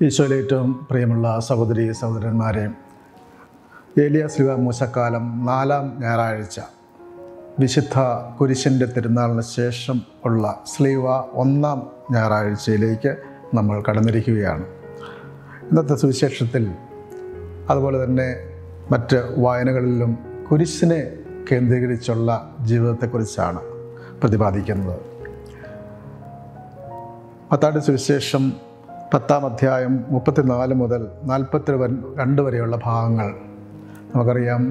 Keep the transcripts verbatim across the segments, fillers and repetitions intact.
ഈശോയിലെ ഏറ്റവും പ്രിയമുള്ള സഹോദരി സഹോദരന്മാരെ, ഏലിയ സ്ലീഹ മൂശക്കാലം നാലാം ഞായറാഴ്ച വിശുദ്ധ കുരിശിൻ്റെ തിരുനാളിന് ശേഷം ഉള്ള സ്ലീഹ ഒന്നാം ഞായറാഴ്ചയിലേക്ക് നമ്മൾ കടന്നിരിക്കുകയാണ്. ഇന്നത്തെ സുവിശേഷത്തിൽ അതുപോലെ തന്നെ മറ്റ് വായനകളിലും കുരിശിനെ കേന്ദ്രീകരിച്ചുള്ള ജീവിതത്തെക്കുറിച്ചാണ് പ്രതിപാദിക്കുന്നത്. മത്തായിയുടെ സുവിശേഷം പത്താം അധ്യായം മുപ്പത്തിനാല് മുതൽ നാൽപ്പത്തി രണ്ട് വരെയുള്ള ഭാഗങ്ങൾ നമുക്കറിയാം.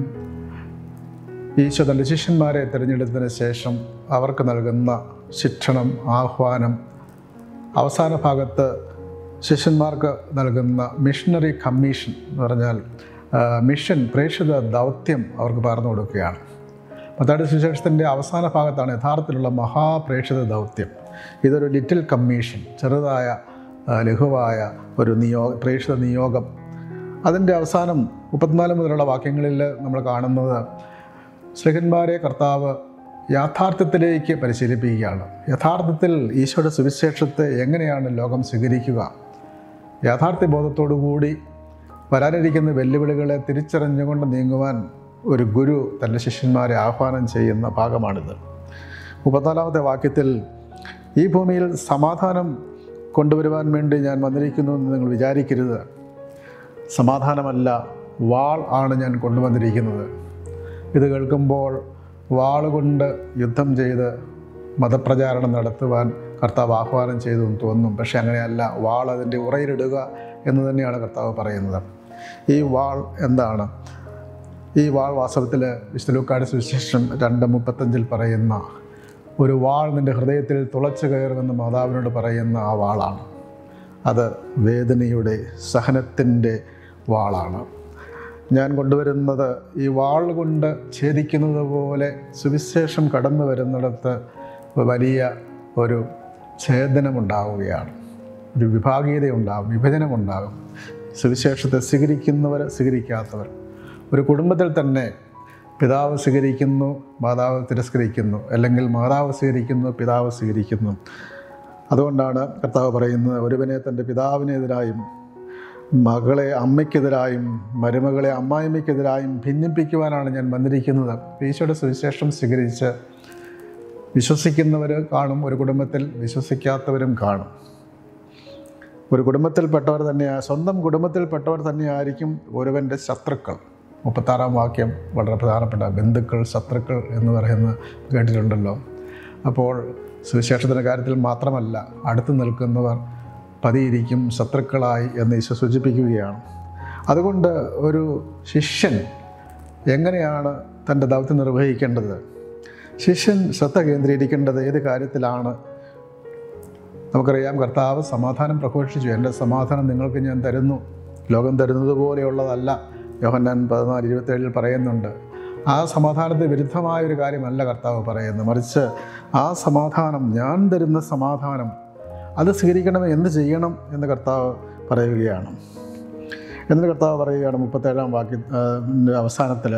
ഈശോ തൻ്റെ ശിഷ്യന്മാരെ തിരഞ്ഞെടുത്തതിന് ശേഷം അവർക്ക് നൽകുന്ന ശിക്ഷണം, ആഹ്വാനം, അവസാന ഭാഗത്ത് ശിഷ്യന്മാർക്ക് നൽകുന്ന മിഷണറി കമ്മീഷൻ എന്ന് പറഞ്ഞാൽ മിഷൻ, പ്രേക്ഷിത ദൗത്യം അവർക്ക് പറഞ്ഞു കൊടുക്കുകയാണ്. മത്തായിയുടെ സുവിശേഷത്തിൻ്റെ അവസാന ഭാഗത്താണ് യഥാർത്ഥത്തിലുള്ള മഹാപ്രേക്ഷിത ദൗത്യം. ഇതൊരു ലിറ്റിൽ കമ്മീഷൻ, ചെറുതായ ലഘുവായ ഒരു നിയോഗ പ്രേക്ഷിത നിയോഗം. അതിൻ്റെ അവസാനം മുപ്പത്തിനാല് മുതലുള്ള വാക്യങ്ങളിൽ നമ്മൾ കാണുന്നത് ശ്ലീഹന്മാരെ കർത്താവ് യാഥാർത്ഥ്യത്തിലേക്ക് പരിശീലിപ്പിക്കുകയാണ്. യഥാർത്ഥത്തിൽ ഈശോയുടെ സുവിശേഷത്തെ എങ്ങനെയാണ് ലോകം സ്വീകരിക്കുക, യാഥാർത്ഥ്യ ബോധത്തോടു കൂടി വരാനിരിക്കുന്ന വെല്ലുവിളികളെ തിരിച്ചറിഞ്ഞുകൊണ്ട് നീങ്ങുവാൻ ഒരു ഗുരു തൻ്റെ ശിഷ്യന്മാരെ ആഹ്വാനം ചെയ്യുന്ന ഭാഗമാണിത്. മുപ്പത്തിനാലാമത്തെ വാക്യത്തിൽ, ഈ ഭൂമിയിൽ സമാധാനം കൊണ്ടുവരുവാൻ വേണ്ടി ഞാൻ വന്നിരിക്കുന്നു എന്ന് നിങ്ങൾ വിചാരിക്കരുത്. സമാധാനമല്ല, വാൾ ആണ് ഞാൻ കൊണ്ടുവന്നിരിക്കുന്നത്. ഇത് കേൾക്കുമ്പോൾ വാളുകൊണ്ട് യുദ്ധം ചെയ്ത് മതപ്രചാരണം നടത്തുവാൻ കർത്താവ് ആഹ്വാനം ചെയ്തു എന്ന് തോന്നും. പക്ഷേ അങ്ങനെയല്ല. വാൾ അതിൻ്റെ ഉറയിലിടുക എന്ന് തന്നെയാണ് കർത്താവ് പറയുന്നത്. ഈ വാൾ എന്താണ്? ഈ വാൾ വാസ്തവത്തിൽ വിശുദ്ധ ലൂക്കായുടെ സുവിശേഷം രണ്ട് മുപ്പത്തഞ്ചിൽ പറയുന്ന ഒരു വാൾ നിൻ്റെ ഹൃദയത്തിൽ തുളച്ചു കയറുമെന്ന് മാതാവിനോട് പറയുന്ന ആ വാളാണ്. അത് വേദനയുടെ, സഹനത്തിൻ്റെ വാളാണ്. ഞാൻ കൊണ്ടുവരുന്നത് ഈ വാൾ കൊണ്ട് ഛേദിക്കുന്നത് പോലെ സുവിശേഷം കടന്നു വരുന്നിടത്ത് വലിയ ഒരു ഛേദനമുണ്ടാവുകയാണ്. ഒരു വിഭാഗീയതയുണ്ടാകും, വിഭജനമുണ്ടാകും. സുവിശേഷത്തെ സ്വീകരിക്കുന്നവർ, സ്വീകരിക്കാത്തവർ. ഒരു കുടുംബത്തിൽ തന്നെ പിതാവ് സ്വീകരിക്കുന്നു, മാതാവ് തിരസ്കരിക്കുന്നു, അല്ലെങ്കിൽ മാതാവ് സ്വീകരിക്കുന്നു, പിതാവ് സ്വീകരിക്കുന്നു. അതുകൊണ്ടാണ് കർത്താവ് പറയുന്നത്, ഒരുവനെ തൻ്റെ പിതാവിനെതിരായും മകളെ അമ്മയ്ക്കെതിരായും മരുമകളെ അമ്മായിമ്മയ്ക്കെതിരായും ഭിന്നിപ്പിക്കുവാനാണ് ഞാൻ വന്നിരിക്കുന്നത്. ഈശോയുടെ സുവിശേഷം സ്വീകരിച്ച് വിശ്വസിക്കുന്നവർ കാണും, ഒരു കുടുംബത്തിൽ വിശ്വസിക്കാത്തവരും കാണും. ഒരു കുടുംബത്തിൽപ്പെട്ടവർ തന്നെ, സ്വന്തം കുടുംബത്തിൽപ്പെട്ടവർ തന്നെയായിരിക്കും ഒരുവൻ്റെ ശത്രുക്കൾ. മുപ്പത്താറാം വാക്യം വളരെ പ്രധാനപ്പെട്ട, ബന്ധുക്കൾ ശത്രുക്കൾ എന്ന് പറയുന്നത് കേട്ടിട്ടുണ്ടല്ലോ. അപ്പോൾ സുവിശേഷത്തിൻ്റെ കാര്യത്തിൽ മാത്രമല്ല, അടുത്ത് നിൽക്കുന്നവർ പതിയിരിക്കും ശത്രുക്കളായി എന്ന് ഈശോ സൂചിപ്പിക്കുകയാണ്. അതുകൊണ്ട് ഒരു ശിഷ്യൻ എങ്ങനെയാണ് തൻ്റെ ദൗത്യം നിർവഹിക്കേണ്ടത്? ശിഷ്യൻ ശ്രദ്ധ കേന്ദ്രീകരിക്കേണ്ടത് ഏത് കാര്യത്തിലാണ്? നമുക്കറിയാം, കർത്താവ് സമാധാനം പ്രഘോഷിച്ചു. എൻ്റെ സമാധാനം നിങ്ങൾക്ക് ഞാൻ തരുന്നു, ലോകം തരുന്നത് പോലെയുള്ളതല്ല. യോഹന്നാൻ പതിനാല് ഇരുപത്തേഴിൽ പറയുന്നുണ്ട്. ആ സമാധാനത്തിന് വിരുദ്ധമായൊരു കാര്യമല്ല കർത്താവ് പറയുന്നത്, മറിച്ച് ആ സമാധാനം, ഞാൻ തരുന്ന സമാധാനം, അത് സ്വീകരിക്കണം. എന്ത് ചെയ്യണം എന്ന് കർത്താവ് പറയുകയാണ്. എന്നിട്ട് കർത്താവ് പറയുകയാണ് മുപ്പത്തേഴാം വാക്യ അവസാനത്തിൽ,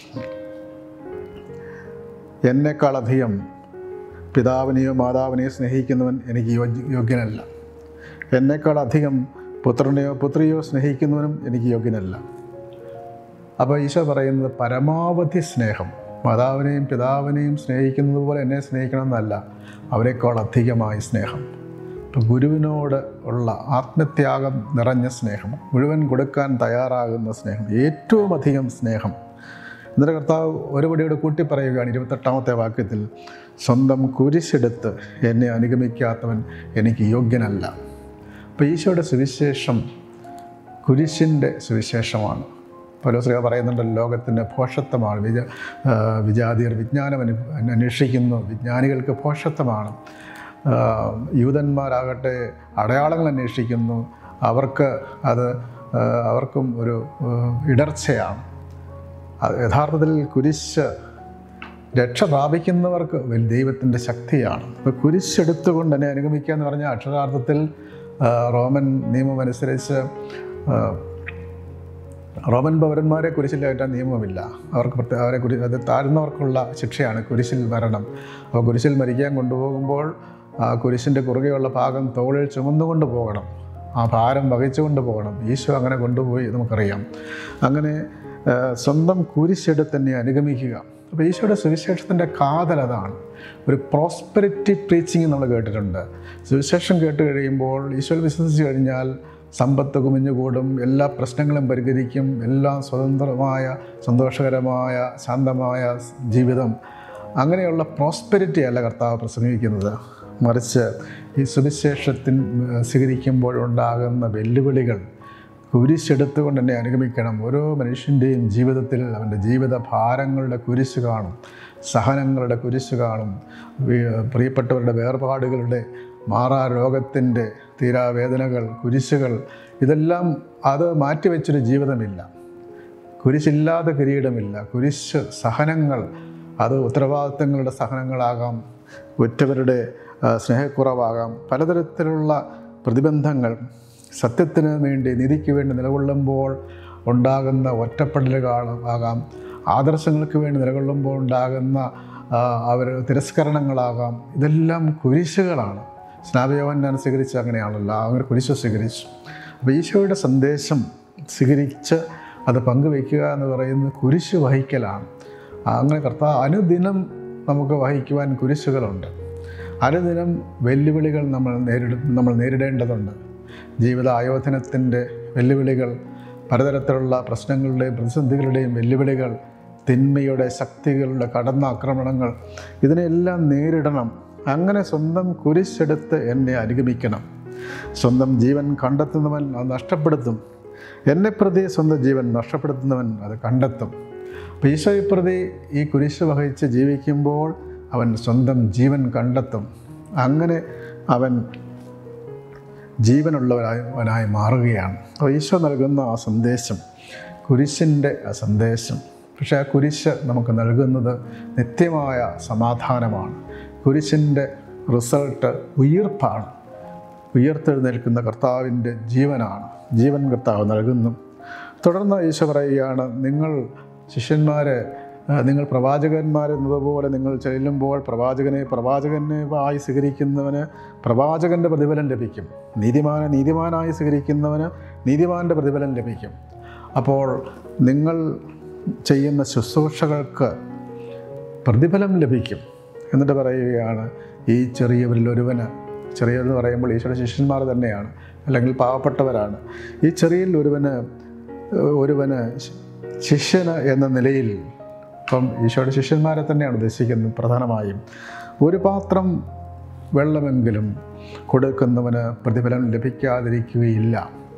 എന്നെക്കാളധികം പിതാവിനെയോ മാതാവിനെയോ സ്നേഹിക്കുന്നവൻ എനിക്ക് യോഗ്യനല്ല. എന്നെക്കാളധികം പുത്രനെയോ പുത്രിയോ സ്നേഹിക്കുന്നവനും എനിക്ക് യോഗ്യനല്ല. അപ്പോൾ ഈശോ പറയുന്നത് പരമാവധി സ്നേഹം, മാതാവിനെയും പിതാവിനെയും സ്നേഹിക്കുന്നത് പോലെ എന്നെ സ്നേഹിക്കണം എന്നല്ല, അവരെക്കാൾ അധികമായി സ്നേഹം. ഇപ്പോൾ ഗുരുവിനോട് ഉള്ള ആത്മത്യാഗം നിറഞ്ഞ സ്നേഹം, മുഴുവൻ കൊടുക്കാൻ തയ്യാറാകുന്ന സ്നേഹം, ഏറ്റവും അധികം സ്നേഹം. എന്നിട്ട് കർത്താവ് ഒരു പടിയോട് കൂട്ടി പറയുകയാണ് ഇരുപത്തെട്ടാമത്തെ വാക്യത്തിൽ, സ്വന്തം കുരിശെടുത്ത് എന്നെ അനുഗമിക്കാത്തവൻ എനിക്ക് യോഗ്യനല്ല. അപ്പോൾ ഈശോയുടെ സുവിശേഷം കുരിശിൻ്റെ സുവിശേഷമാണ്. പൗലോസ് പറയുന്നുണ്ടല്ലോ, ലോകത്തിൻ്റെ ഭോഷത്വമാണ്. വിജ വിജാതിയർ വിജ്ഞാനം അനു അന്വേഷിക്കുന്നു, വിജ്ഞാനികൾക്ക് ഭോഷത്വമാണ്. യൂതന്മാരാകട്ടെ അടയാളങ്ങൾ അന്വേഷിക്കുന്നു, അവർക്ക് അത് അവർക്കും ഒരു ഇടർച്ചയാണ്. യഥാർത്ഥത്തിൽ കുരിശ് രക്ഷ പ്രാപിക്കുന്നവർക്ക് വലിയ ദൈവത്തിൻ്റെ ശക്തിയാണ്. അപ്പോൾ കുരിശെടുത്തുകൊണ്ട് എന്നെ അനുഗമിക്കുക എന്ന് പറഞ്ഞാൽ അക്ഷരാർത്ഥത്തിൽ റോമൻ നിയമം അനുസരിച്ച് റോമൻ പൗരന്മാരെ കുരിശിൽ കയറ്റാൻ നിയമമില്ല. അവർക്ക് പ്രത്യേക അവരെ കുരി അത് താഴ്ന്നവർക്കുള്ള ശിക്ഷയാണ് കുരിശിൽ മരണം. അപ്പോൾ കുരിശിൽ മരിക്കാൻ കൊണ്ടുപോകുമ്പോൾ ആ കുരിശിൻ്റെ കുറുകെയുള്ള ഭാഗം തോളിൽ ചുമന്നുകൊണ്ട് പോകണം. ആ ഭാരം വഹിച്ചുകൊണ്ട് പോകണം. ഈശോ അങ്ങനെ കൊണ്ടുപോയി നമുക്കറിയാം. അങ്ങനെ സ്വന്തം കുരിശെടുത്ത് തന്നെ അനുഗമിക്കുക. അപ്പോൾ ഈശോയുടെ സുവിശേഷത്തിൻ്റെ കാതൽ അതാണ്. ഒരു പ്രോസ്പെരിറ്റി പ്രീച്ചിങ് നമ്മൾ കേട്ടിട്ടുണ്ട്. സുവിശേഷം കേട്ട് കഴിയുമ്പോൾ ഈശോയിൽ വിശ്വസിച്ച് കഴിഞ്ഞാൽ സമ്പത്ത് കുമിഞ്ഞുകൂടും, എല്ലാ പ്രശ്നങ്ങളും പരിഹരിക്കും, എല്ലാം സ്വതന്ത്രമായ സന്തോഷകരമായ ശാന്തമായ ജീവിതം, അങ്ങനെയുള്ള പ്രോസ്പെരിറ്റി അല്ല കർത്താവ് പ്രസംഗിക്കുന്നത്. മറിച്ച് ഈ സുവിശേഷത്തിൻ സ്വീകരിക്കുമ്പോഴുണ്ടാകുന്ന വെല്ലുവിളികൾ കുരിശെടുത്തുകൊണ്ട് തന്നെ അനുഗമിക്കണം. ഓരോ മനുഷ്യൻ്റെയും ജീവിതത്തിൽ അവൻ്റെ ജീവിത ഭാരങ്ങളുടെ കുരിശ് കാണും, സഹനങ്ങളുടെ കുരിശ് കാണും, പ്രിയപ്പെട്ടവരുടെ വേർപാടുകളുടെ മാറാ രോഗത്തിൻ്റെ തീരാവേദനകൾ, കുരിശുകൾ, ഇതെല്ലാം അത് മാറ്റിവെച്ചൊരു ജീവിതമില്ല. കുരിശില്ലാതെ കിരീടമില്ല. കുരിശ് സഹനങ്ങൾ, അത് ഉത്തരവാദിത്തങ്ങളുടെ സഹനങ്ങളാകാം, ഉറ്റവരുടെ സ്നേഹക്കുറവാകാം, പലതരത്തിലുള്ള പ്രതിബന്ധങ്ങൾ, സത്യത്തിന് വേണ്ടി നീതിക്ക് വേണ്ടി നിലകൊള്ളുമ്പോൾ ഉണ്ടാകുന്ന ഒറ്റപ്പെടലുകളാകാം, ആദർശങ്ങൾക്ക് വേണ്ടി നിലകൊള്ളുമ്പോൾ ഉണ്ടാകുന്ന അവർ തിരസ്കരണങ്ങളാകാം. ഇതെല്ലാം കുരിശുകളാണ്. സ്നാപയോഹന്നാൻ സ്വീകരിച്ച് അങ്ങനെയാണല്ലോ, അങ്ങനെ കുരിശ് സ്വീകരിച്ചു. അപ്പോൾ ഈശോയുടെ സന്ദേശം സ്വീകരിച്ച് അത് പങ്കുവയ്ക്കുക എന്ന് പറയുന്നത് കുരിശ് വഹിക്കലാണ്. അങ്ങനെ കർത്താവ് അനുദിനം നമുക്ക് വഹിക്കുവാൻ കുരിശുകളുണ്ട്. അനുദിനം വെല്ലുവിളികൾ നമ്മൾ നേരിടും നമ്മൾ നേരിടേണ്ടതുണ്ട്. ജീവിത ആയോധനത്തിൻ്റെ വെല്ലുവിളികൾ, പലതരത്തിലുള്ള പ്രശ്നങ്ങളുടെയും പ്രതിസന്ധികളുടെയും വെല്ലുവിളികൾ, തിന്മയുടെ ശക്തികളുടെ കടന്നാക്രമണങ്ങൾ, ഇതിനെല്ലാം നേരിടണം. അങ്ങനെ സ്വന്തം കുരിശെടുത്ത് എന്നെ അനുഗമിക്കണം. സ്വന്തം ജീവൻ കണ്ടെത്തുന്നവൻ അത് നഷ്ടപ്പെടുത്തും. എന്നെ പ്രതി സ്വന്തം ജീവൻ നഷ്ടപ്പെടുത്തുന്നവൻ അത് കണ്ടെത്തും. അപ്പോൾ ഈശോയെ പ്രതി ഈ കുരിശ് വഹിച്ച് ജീവിക്കുമ്പോൾ അവൻ സ്വന്തം ജീവൻ കണ്ടെത്തും. അങ്ങനെ അവൻ ജീവനുള്ളവനായി മാറുകയാണ്. അപ്പോൾ ഈശോ നൽകുന്ന ആ സന്ദേശം, കുരിശിൻ്റെ ആ സന്ദേശം, പക്ഷേ ആ കുരിശ് നമുക്ക് നൽകുന്നത് നിത്യമായ സമാധാനമാണ്. കുരിശിൻ്റെ റിസൾട്ട് ഉയിർപ്പാണ്. ഉയർത്തെഴുന്നേൽക്കുന്ന കർത്താവിൻ്റെ ജീവനാണ്. ജീവൻ കർത്താവ് നൽകുന്നു. തുടർന്ന് ഈശോ പറയുകയാണ്, നിങ്ങൾ ശിഷ്യന്മാരെ നിങ്ങൾ പ്രവാചകന്മാരെന്നതുപോലെ നിങ്ങൾ ചെല്ലുമ്പോൾ പ്രവാചകനെ പ്രവാചകനെ ആയി സ്വീകരിക്കുന്നവന് പ്രവാചകൻ്റെ പ്രതിഫലം ലഭിക്കും, നീതിമാനെ നീതിമാനായി സ്വീകരിക്കുന്നവന് നീതിമാൻ്റെ പ്രതിഫലം ലഭിക്കും. അപ്പോൾ നിങ്ങൾ ചെയ്യുന്ന ശുശ്രൂഷകൾക്ക് പ്രതിഫലം ലഭിക്കും. എന്നിട്ട് പറയുകയാണ്, ഈ ചെറിയവരിൽ ഒരുവന്, ചെറിയവരെന്ന് പറയുമ്പോൾ ഈശോയുടെ ശിഷ്യന്മാർ തന്നെയാണ്, അല്ലെങ്കിൽ പാവപ്പെട്ടവരാണ്. ഈ ചെറിയൽ ഒരുവന് ഒരുവന് ശിഷ്യന് എന്ന നിലയിൽ, ഇപ്പം ഈശോയുടെ ശിഷ്യന്മാരെ തന്നെയാണ് ഉദ്ദേശിക്കുന്നത് പ്രധാനമായും, ഒരു പാത്രം വെള്ളമെങ്കിലും കൊടുക്കുന്നവന് പ്രതിഫലം ലഭിക്കാതിരിക്കുകയില്ല.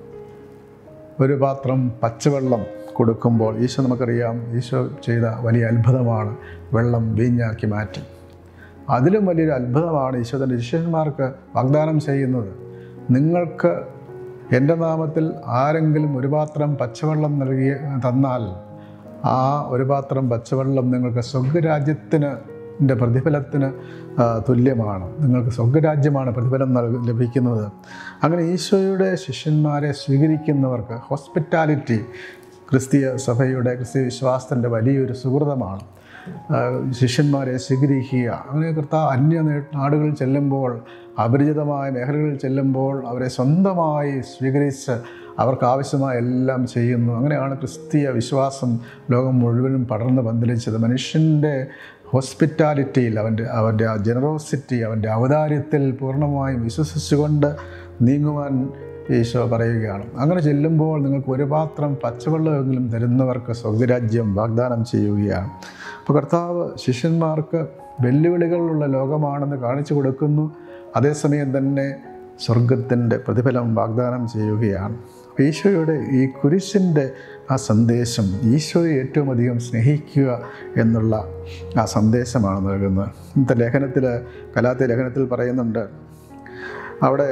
ഒരു പാത്രം പച്ചവെള്ളം കൊടുക്കുമ്പോൾ ഈശോ, നമുക്കറിയാം ഈശോ ചെയ്ത വലിയ അത്ഭുതമാണ് വെള്ളം വീഞ്ഞാക്കി മാറ്റി. അതിലും വലിയൊരു അത്ഭുതമാണ് ഈശോ തൻ്റെ ശിഷ്യന്മാർക്ക് വാഗ്ദാനം ചെയ്യുന്നത്. നിങ്ങൾക്ക് എൻ്റെ നാമത്തിൽ ആരെങ്കിലും ഒരു പാത്രം പച്ചവെള്ളം നൽകി തന്നാൽ ആ ഒരു പാത്രം പച്ചവെള്ളം നിങ്ങൾക്ക് സ്വർഗരാജ്യത്തിന് പ്രതിഫലത്തിന് തുല്യമാണ്. നിങ്ങൾക്ക് സ്വർഗരാജ്യമാണ് പ്രതിഫലം നൽകി ലഭിക്കുന്നത്. അങ്ങനെ ഈശോയുടെ ശിഷ്യന്മാരെ സ്വീകരിക്കുന്നവർക്ക് ഹോസ്പിറ്റാലിറ്റി ക്രിസ്തീയ സഭയുടെ, ക്രിസ്തീയ വിശ്വാസത്തിൻ്റെ വലിയൊരു സുഹൃതമാണ്. ശിഷ്യന്മാരെ സ്വീകരിക്കുക. അങ്ങനെ കർത്താവ് അന്യ നാടുകളിൽ ചെല്ലുമ്പോൾ, അപരിചിതമായ മേഖലകളിൽ ചെല്ലുമ്പോൾ അവരെ സ്വന്തമായി സ്വീകരിച്ച് അവർക്ക് ആവശ്യമായ എല്ലാം ചെയ്യുന്നു. അങ്ങനെയാണ് ക്രിസ്തീയ വിശ്വാസം ലോകം മുഴുവനും പടർന്ന് പന്തലിച്ചത്. മനുഷ്യൻ്റെ ഹോസ്പിറ്റാലിറ്റിയിൽ, അവൻ്റെ അവൻ്റെ ആ ജനറോസിറ്റി, അവൻ്റെ ഔദാര്യത്തിൽ പൂർണ്ണമായും വിശ്വസിച്ചുകൊണ്ട് നീങ്ങുവാൻ ഈശോ പറയുകയാണ്. അങ്ങനെ ചെല്ലുമ്പോൾ നിങ്ങൾക്ക് ഒരു പാത്രം പച്ചവെള്ളമെങ്കിലും തരുന്നവർക്ക് സ്വർഗരാജ്യം വാഗ്ദാനം ചെയ്യുകയാണ്. അപ്പോൾ കർത്താവ് ശിഷ്യന്മാർക്ക് വെല്ലുവിളികളുള്ള ലോകമാണെന്ന് കാണിച്ചു കൊടുക്കുന്നു. അതേസമയം തന്നെ സ്വർഗത്തിൻ്റെ പ്രതിഫലം വാഗ്ദാനം ചെയ്യുകയാണ്. ഈശോയുടെ ഈ കുരിശിൻ്റെ ആ സന്ദേശം, ഈശോയെ ഏറ്റവും അധികം സ്നേഹിക്കുക എന്നുള്ള ആ സന്ദേശമാണ് നൽകുന്നത്. ഇന്നത്തെ ലേഖനത്തിൽ, ഗലാത്യ ലേഖനത്തിൽ പറയുന്നുണ്ട്, അവിടെ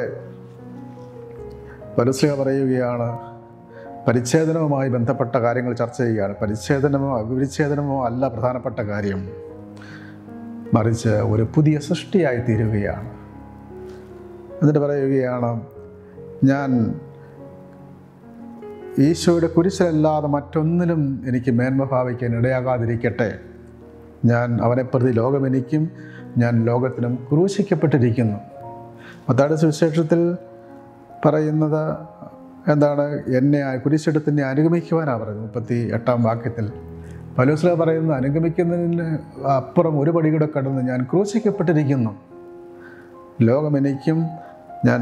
പൗലോസ് പറയുകയാണ്, പരിച്ഛേദനവുമായി ബന്ധപ്പെട്ട കാര്യങ്ങൾ ചർച്ച ചെയ്യുകയാണ്. പരിച്ഛേദനമോ അവിച്ഛേദനമോ അല്ല പ്രധാനപ്പെട്ട കാര്യം, മറിച്ച് ഒരു പുതിയ സൃഷ്ടിയായി തീരുകയാണ്. എന്നിട്ട് പറയുകയാണ്, ഞാൻ ഈശോയുടെ കുരിശിലല്ലാതെ മറ്റൊന്നിലും എനിക്ക് മേന്മ ഭാവിക്കാൻ ഇടയാകാതിരിക്കട്ടെ. ഞാൻ അവനെ പ്രതി ലോകമെനിക്കും ഞാൻ ലോകത്തിനും ക്രൂശിക്കപ്പെട്ടിരിക്കുന്നു. മത്തായിയുടെ സുവിശേഷത്തിൽ പറയുന്നത് എന്താണ്? എന്നെ കുരിശെടുത്ത് എന്നെ അനുഗമിക്കുവാനാണ് പറയുന്നത്. മുപ്പത്തി എട്ടാം വാക്യത്തിൽ പൗലോസ് പറയുന്നത്, അനുഗമിക്കുന്നതിന് അപ്പുറം ഒരു പടി കൂടെ കടന്ന് ഞാൻ ക്രൂശിക്കപ്പെട്ടിരിക്കുന്നു. ലോകമെനിക്കും ഞാൻ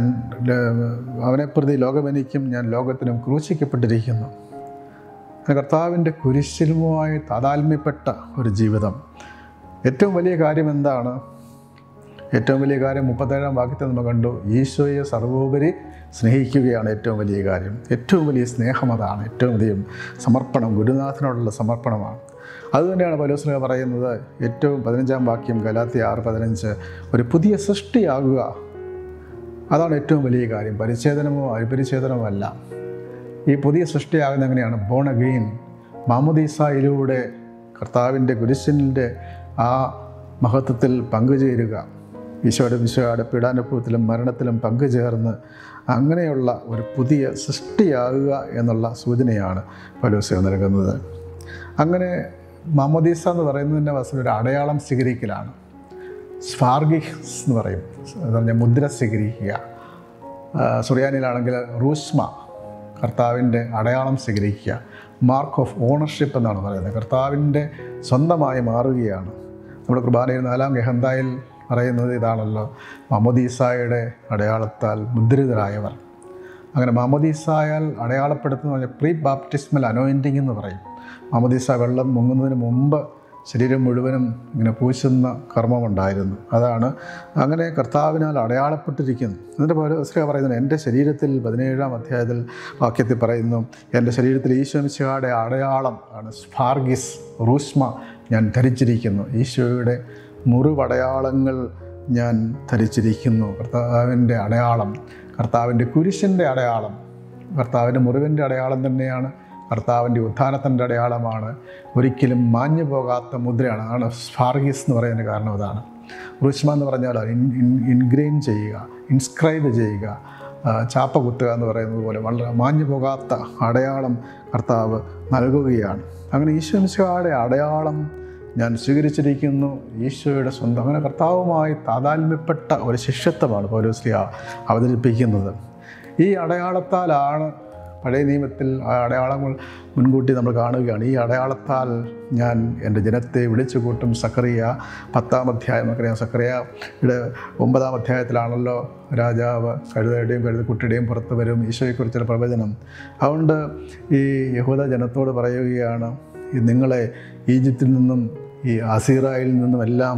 അവനെ പ്രതി ലോകമെനിക്കും ഞാൻ ലോകത്തിനും ക്രൂശിക്കപ്പെട്ടിരിക്കുന്നു. കർത്താവിൻ്റെ കുരിശിലുമായി താതാത്മ്യപ്പെട്ട ഒരു ജീവിതം. ഏറ്റവും വലിയ കാര്യം എന്താണ്? ഏറ്റവും വലിയ കാര്യം മുപ്പത്തേഴാം വാക്യത്തിൽ നമ്മൾ കണ്ടു, ഈശോയെ സർവോപരി സ്നേഹിക്കുകയാണ് ഏറ്റവും വലിയ കാര്യം. ഏറ്റവും വലിയ സ്നേഹം അതാണ്. ഏറ്റവും വലിയ സമർപ്പണം ഗുരുനാഥനോടുള്ള സമർപ്പണമാണ്. അതുതന്നെയാണ് പൗലോസ് പറയുന്നത്. ഏറ്റവും പതിനഞ്ചാം വാക്യം ഗലാത്യ ആറ് പതിനഞ്ച്, ഒരു പുതിയ സൃഷ്ടിയാകുക, അതാണ് ഏറ്റവും വലിയ കാര്യം. പരിച്ഛേദനമോ അപരിച്ഛേദനമോ അല്ല. ഈ പുതിയ സൃഷ്ടിയാകുന്ന എങ്ങനെയാണ്? ബോൺ അഗെയിൻ, മാമോദീസായിലൂടെ കർത്താവിൻ്റെ കുരിശിൻ്റെ ആ മഹത്വത്തിൽ പങ്കുചേരുക. ഈശോയുടെ ഈശോയുടെ പീഡാനുഭവത്തിലും മരണത്തിലും പങ്കുചേർന്ന് അങ്ങനെയുള്ള ഒരു പുതിയ സൃഷ്ടിയാകുക എന്നുള്ള സൂചനയാണ് പൗലോസ് നൽകുന്നത്. അങ്ങനെ മാമോദീസ എന്ന് പറയുന്നതിൻ്റെ വസ്തു ഒരു അടയാളം സ്വീകരിക്കലാണ്. സ്ഫാർഗിസ് എന്ന് പറയും, എന്ന് പറഞ്ഞാൽ മുദ്ര സ്വീകരിക്കുക. സുറിയാനിലാണെങ്കിൽ റൂസ്മ, കർത്താവിൻ്റെ അടയാളം സ്വീകരിക്കുക. മാർക്ക് ഓഫ് ഓണർഷിപ്പ് എന്നാണ് പറയുന്നത്. കർത്താവിൻ്റെ സ്വന്തമായി മാറുകയാണ്. നമ്മുടെ കുർബാനയിൽ നാലാം ഗഹന്തായിൽ പറയുന്നത് ഇതാണല്ലോ, മാമോദീസായുടെ അടയാളത്താൽ മുദ്രിതരായവർ. അങ്ങനെ മാമോദീസായാൽ അടയാളപ്പെടുത്തുന്ന പറഞ്ഞാൽ പ്രീ ബാപ്റ്റിസ്മൽ അനോയിൻറ്റിങ് എന്ന് പറയും. മാമോദീസ വെള്ളം മുങ്ങുന്നതിന് മുമ്പ് ശരീരം മുഴുവനും ഇങ്ങനെ പൂശുന്ന കർമ്മമുണ്ടായിരുന്നു. അതാണ് അങ്ങനെ കർത്താവിനാൽ അടയാളപ്പെട്ടിരിക്കുന്നു. എന്നിട്ട് പൗലോസ് പറയുന്നത്, എൻ്റെ ശരീരത്തിൽ പതിനേഴാം അധ്യായത്തിൽ വാക്യത്തിൽ പറയുന്നു, എൻ്റെ ശരീരത്തിൽ ഈശോ മിശിഹായുടെ അടയാളം ആണ് സ്ഫാർഗിസ് റൂസ്മ ഞാൻ ധരിച്ചിരിക്കുന്നു. ഈശോയുടെ മുറിവടയാളങ്ങൾ ഞാൻ ധരിച്ചിരിക്കുന്നു. കർത്താവിൻ്റെ അടയാളം, കർത്താവിൻ്റെ കുരിശിൻ്റെ അടയാളം, കർത്താവിൻ്റെ മുറിവിൻ്റെ അടയാളം തന്നെയാണ്. കർത്താവിൻ്റെ ഉത്ഥാനത്തിൻ്റെ അടയാളമാണ്. ഒരിക്കലും മാഞ്ഞു പോകാത്ത മുദ്രയാണ്. അതാണ് സ്ഫാർഗിസ് എന്ന് പറയുന്നതിന് കാരണം അതാണ്. റൂസ്മ എന്ന് പറഞ്ഞാൽ ഇൻ ഇൻഗ്രെയിൻ ചെയ്യുക, ഇൻസ്ക്രൈബ് ചെയ്യുക, ചാപ്പ കുത്തുക എന്ന് പറയുന്നത് പോലെ വളരെ മാഞ്ഞു പോകാത്ത അടയാളം കർത്താവ് നൽകുകയാണ്. അങ്ങനെ ഈശോ മിശിഹായുടെ അടയാളം ഞാൻ സ്വീകരിച്ചിരിക്കുന്നു. ഈശോയുടെ സ്വന്തം, അങ്ങനെ കർത്താവുമായി താതാത്മ്യപ്പെട്ട ഒരു ശിഷ്യത്വമാണ് പൗലോസ് അവതരിപ്പിക്കുന്നത്. ഈ അടയാളത്താലാണ് പഴയ നിയമത്തിൽ ആ അടയാളങ്ങൾ മുൻകൂട്ടി നമ്മൾ കാണുകയാണ്. ഈ അടയാളത്താൽ ഞാൻ എൻ്റെ ജനത്തെ വിളിച്ചു കൂട്ടും. സക്കറിയ പത്താം അധ്യായം നമുക്കറിയാം. സക്കറിയയുടെ ഒമ്പതാം അധ്യായത്തിലാണല്ലോ രാജാവ് കഴുതയുടെയും കഴുതക്കുട്ടിയുടെയും പുറത്ത് വരും ഈശോയെക്കുറിച്ചുള്ള പ്രവചനം. അതുകൊണ്ട് ഈ യഹൂദ ജനത്തോട് പറയുകയാണ്, നിങ്ങളെ ഈജിപ്തിൽ നിന്നും ഈ അസീറായിൽ നിന്നുമെല്ലാം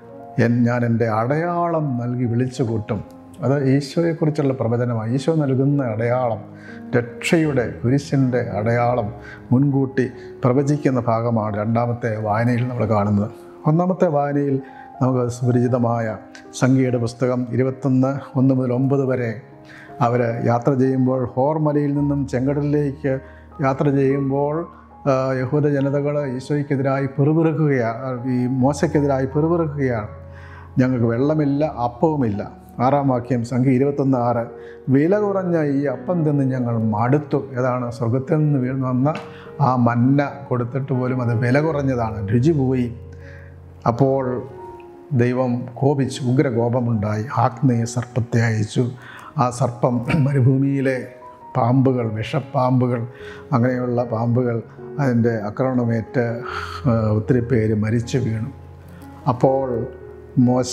ഞാൻ എൻ്റെ അടയാളം നൽകി വിളിച്ചു കൂട്ടും. അത് ഈശോയെക്കുറിച്ചുള്ള പ്രവചനമാണ്. ഈശോ നൽകുന്ന അടയാളം, രക്ഷയുടെ കുരിശിൻ്റെ അടയാളം മുൻകൂട്ടി പ്രവചിക്കുന്ന ഭാഗമാണ് രണ്ടാമത്തെ വായനയിൽ നമ്മൾ കാണുന്നത്. ഒന്നാമത്തെ വായനയിൽ നമുക്ക് സുപരിചിതമായ സംഖ്യയുടെ പുസ്തകം ഇരുപത്തൊന്ന് ഒന്ന് മുതൽ ഒമ്പത് വരെ അവർ യാത്ര ചെയ്യുമ്പോൾ, ഹോർമലയിൽ നിന്നും ചെങ്കടലിലേക്ക് യാത്ര ചെയ്യുമ്പോൾ യഹൂദ ജനതകൾ ഈശോയ്ക്കെതിരായി പെറുപിറുക്കുകയാണ്, ഈ മോശയ്ക്കെതിരായി പെറുപിറുക്കുകയാണ്. ഞങ്ങൾക്ക് വെള്ളമില്ല, അപ്പവുമില്ല. ആറാം വാക്യം സംഖ്യ ഇരുപത്തൊന്ന് ആറ്, വില കുറഞ്ഞ ഈ അപ്പം തിന്ന് ഞങ്ങൾ മടുത്തു. ഏതാണ്? സ്വർഗത്തിൽ നിന്ന് വീണ് വന്ന ആ മന്ന കൊടുത്തിട്ട് പോലും അത് വില കുറഞ്ഞതാണ്, രുചി പോയി. അപ്പോൾ ദൈവം കോപിച്ചു, ഉഗ്രകോപമുണ്ടായി, ആഗ്നേയ സർപ്പത്തെ അയച്ചു. ആ സർപ്പം മരുഭൂമിയിലെ പാമ്പുകൾ, വിഷപ്പാമ്പുകൾ, അങ്ങനെയുള്ള പാമ്പുകൾ അതിൻ്റെ ആക്രമണമേറ്റ് ഒത്തിരി പേര് മരിച്ചു വീണു. അപ്പോൾ മോശ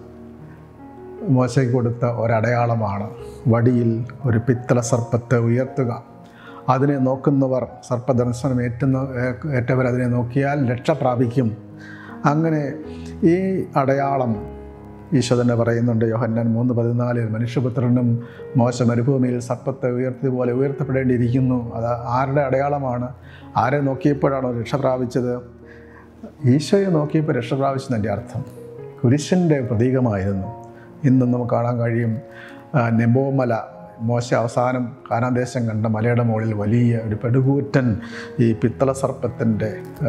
മോശയ്ക്ക് കൊടുത്ത ഒരടയാളമാണ് വടിയിൽ ഒരു പിത്തള സർപ്പത്തെ ഉയർത്തുക. അതിനെ നോക്കുന്നവർ, സർപ്പദർശനം ഏറ്റുന്ന ഏറ്റവർ അതിനെ നോക്കിയാൽ രക്ഷ പ്രാപിക്കും. അങ്ങനെ ഈ അടയാളം ഈശോ തന്നെ പറയുന്നുണ്ട്. യോഹന്നാൻ മൂന്ന് പതിനാലിൽ മനുഷ്യപുത്രനും മോശ മരുഭൂമിയിൽ സർപ്പത്തെ ഉയർത്തിയ പോലെ ഉയർത്തപ്പെടേണ്ടിയിരിക്കുന്നു. അത് ആരുടെ അടയാളമാണ്? ആരെ നോക്കിയപ്പോഴാണോ രക്ഷ പ്രാപിച്ചത്? ഈശോയെ നോക്കിയപ്പോൾ രക്ഷ പ്രാപിച്ചതിൻ്റെ അർത്ഥം കുരിശിൻ്റെ പ്രതീകമായിരുന്നു. ഇന്നും നമുക്ക് കാണാൻ കഴിയും. നെബോ മല, മോശ അവസാനം കാനാൻ ദേശം കണ്ട മലയുടെ മുകളിൽ വലിയ ഒരു പെടുകൂറ്റൻ ഈ പിത്തള സർപ്പത്തിൻ്റെ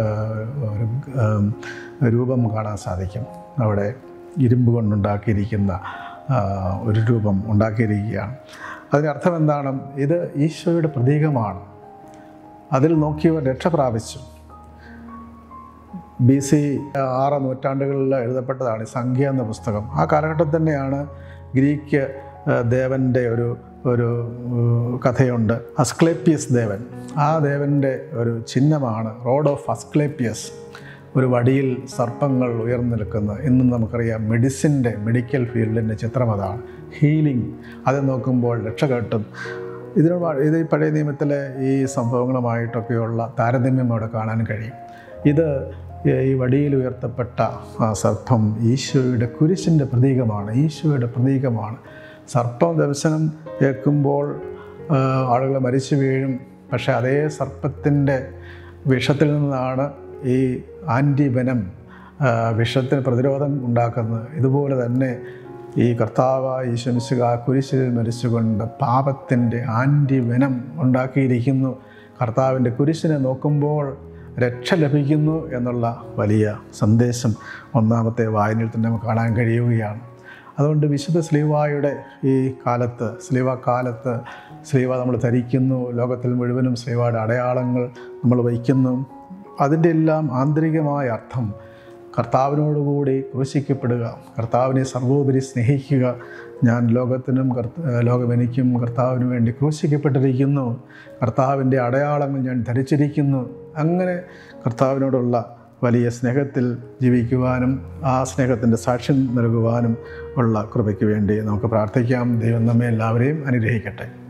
രൂപം കാണാൻ സാധിക്കും. അവിടെ ഇരുമ്പ് കൊണ്ടുണ്ടാക്കിയിരിക്കുന്ന ഒരു രൂപം ഉണ്ടാക്കിയിരിക്കുകയാണ്. അതിനർത്ഥം എന്താണ്? ഇത് ഈശോയുടെ പ്രതീകമാണ്. അതിൽ നോക്കിയവർ രക്ഷ പ്രാപിച്ചു. ബി സി ആറ് നൂറ്റാണ്ടുകളിൽ എഴുതപ്പെട്ടതാണ് സംഖ്യ എന്ന പുസ്തകം. ആ കാലഘട്ടത്തിൽ തന്നെയാണ് ഗ്രീക്ക് ദേവൻ്റെ ഒരു ഒരു കഥയുണ്ട്. അസ്ക്ലേപ്പിയസ് ദേവൻ, ആ ദേവൻ്റെ ഒരു ചിഹ്നമാണ് റോഡ് ഓഫ് അസ്ക്ലേപ്പിയസ്. ഒരു വടിയിൽ സർപ്പങ്ങൾ ഉയർന്നു നിൽക്കുന്ന, ഇന്നും നമുക്കറിയാം മെഡിസിൻ്റെ മെഡിക്കൽ ഫീൽഡിൻ്റെ ചിത്രം അതാണ്. ഹീലിംഗ്, അത് നോക്കുമ്പോൾ രക്ഷ കിട്ടും. ഇതിന് ഇത് ഈ പഴയ നിയമത്തിലെ ഈ സംഭവങ്ങളുമായിട്ടൊക്കെയുള്ള താരതമ്യം അവിടെ കാണാൻ കഴിയും. ഇത് ഈ വടിയിൽ ഉയർത്തപ്പെട്ട ആ സർപ്പം ഈശോയുടെ കുരിശിൻ്റെ പ്രതീകമാണ്, ഈശോയുടെ പ്രതീകമാണ്. സർപ്പം ദർശനം കേൾക്കുമ്പോൾ ആളുകൾ മരിച്ചു വീഴും. പക്ഷേ അതേ സർപ്പത്തിൻ്റെ വിഷത്തിൽ നിന്നാണ് ഈ ആൻറ്റിവെനം, വിഷത്തിന് പ്രതിരോധം ഉണ്ടാക്കുന്നത്. ഇതുപോലെ തന്നെ ഈ കർത്താവ് ഈശോ മിശിഹാ കുരിശിൽ മരിച്ചുകൊണ്ട് പാപത്തിൻ്റെ ആൻറ്റിവെനം ഉണ്ടാക്കിയിരിക്കുന്നു. കർത്താവിൻ്റെ കുരിശിനെ നോക്കുമ്പോൾ രക്ഷ ലഭിക്കുന്നു എന്നുള്ള വലിയ സന്ദേശം ഒന്നാമത്തെ വായനയിൽ തന്നെ നമുക്ക് കാണാൻ കഴിയുകയാണ്. അതുകൊണ്ട് വിശുദ്ധ സ്ലീവായുടെ ഈ കാലത്ത്, സ്ലീവ കാലത്ത് സ്ലീവ നമ്മൾ ധരിക്കുന്നു, ലോകത്തിൽ മുഴുവനും സ്ലീവയുടെ അടയാളങ്ങൾ നമ്മൾ വയ്ക്കുന്നു. അതിൻ്റെ എല്ലാം ആന്തരികമായ അർത്ഥം കർത്താവിനോടുകൂടി ക്രൂശിക്കപ്പെടുക, കർത്താവിനെ സർവോപരി സ്നേഹിക്കുക. ഞാൻ ലോകത്തിനും ലോകം എനിക്കും കർത്താവിന് വേണ്ടി ക്രൂശിക്കപ്പെട്ടിരിക്കുന്നു, കർത്താവിൻ്റെ അടയാളങ്ങൾ ഞാൻ ധരിച്ചിരിക്കുന്നു. അങ്ങനെ കർത്താവിനോടുള്ള വലിയ സ്നേഹത്തിൽ ജീവിക്കുവാനും ആ സ്നേഹത്തിൻ്റെ സാക്ഷ്യം നൽകുവാനും ഉള്ള കൃപയ്ക്ക് വേണ്ടി നമുക്ക് പ്രാർത്ഥിക്കാം. ദൈവം നമ്മെ എല്ലാവരെയും അനുഗ്രഹിക്കട്ടെ.